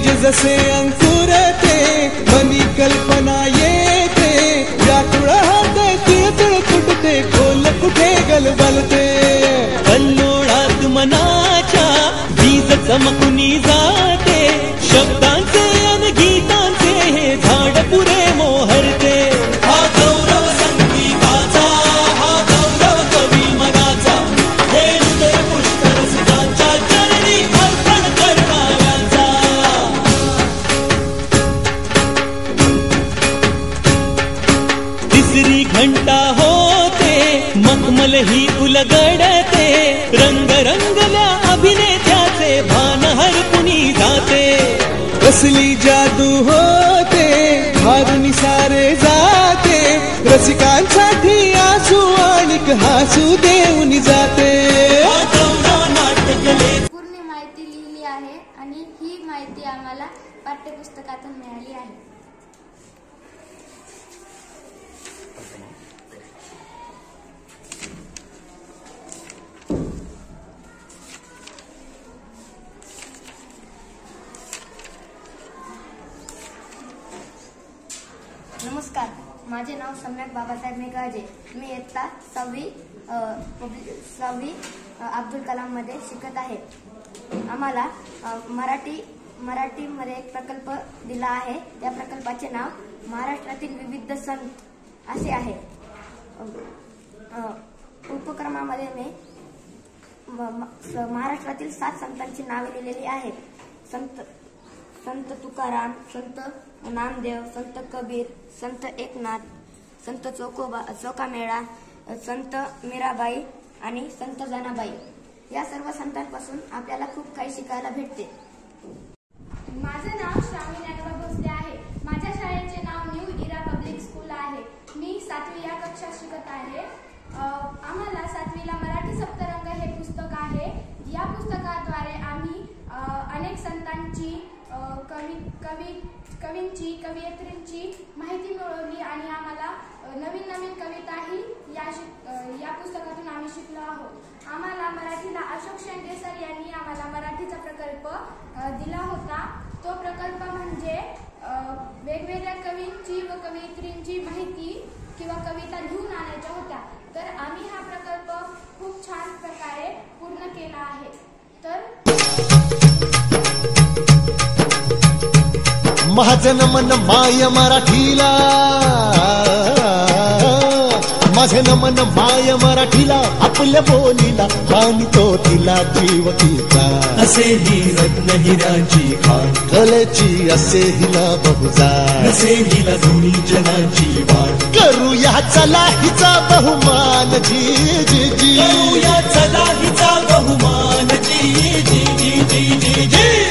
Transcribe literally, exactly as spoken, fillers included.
बीज जसे अंकुरते मनी कल्पना येते व्याकुळ हाते तिळतिळ फुटते खोल कुठे गलबलते कल्लोळात मनाच्या बीज चमकुनी जाते शब्दांचे अन गीतांचे हे झाड पुरे मोहरते हा गौरव संगीताचा हा गौरव कवी मनाचा हे हृदय पुष्कर सुधाच्या चरणी अर्पण करणाऱ्याचा तिसरी घंटा होते मखमल ही उलगडते रंग रंगल्या अभिनेत्याचे भान हरपुनी जाते कसली जादू होते हारुनी सारे जाते रसिकांसाठी आसू आणि हसू देऊन जाते पूर्ण माहिती लिहिली आहे आणि ही माहिती आम्हाला पाठ्यपुस्तकातून मिळाली आहे. नमस्कार, माझे नाव सम्यक बाबासाहेब मेघाजे. मी इयत्ता सहावी सहावी अब्दुल कलाम मध्ये शिकत आहे. आम्हाला मराठी मराठीमध्ये एक प्रकल्प दिला आहे. त्या प्रकल्पाचे नाव महाराष्ट्रातील विविध संत असे आहे. उपक्रमामध्ये मी महाराष्ट्रातील सात संतांची नावे लिहिलेली आहेत. संत संत तुकाराम, संत नामदेव, संत कबीर, संत एकनाथ, संत चोकोबा चोकामेळा, संत मीराबाई आणि संत जनाबाई. या सर्व संतांपासून आपल्याला खूप काही शिकायला भेटते. माझे नाव श्रावणी ज्ञानोबा भोसले आहे. माझ्या शाळेचे नाव न्यू इरा पब्लिक स्कूल आहे. मी सातवी या कक्षात शिकत आहे. आम्हाला सातवीला मराठी सप्तरंग हे पुस्तक आहे. या पुस्तकाद्वारे आम्ही अनेक संतांची कवी कवी कवींची कवयित्रींची माहिती मिळवली आणि आम्हाला नवीन नवीन कविताही या या पुस्तकातून आम्ही शिकलो आहोत. आम्हाला मराठीला अशोक शेंडे सर यांनी आम्हाला मराठीचा प्रकल्प दिला होता. तो प्रकल्प म्हणजे वेगवेगळ्या कवींची व कवयित्रींची माहिती किंवा कविता लिहून आणायच्या होत्या. तर आम्ही हा प्रकल्प खूप छान प्रकारे पूर्ण केला आहे. तर माझं नमन माय मराठीला, माझे नमन माय मराठीला, आपल्या बोलीला मानितो तिला जीव तिचा. असे ही रत्न हिराची खाण कलेची असे हिला बहुजाण, असे हिला दोन्ही जनाची वाण. करूया चला हिचा बहुमान जी जी जी, करूया चला हिचा बहुमान जी जी जी जी जी.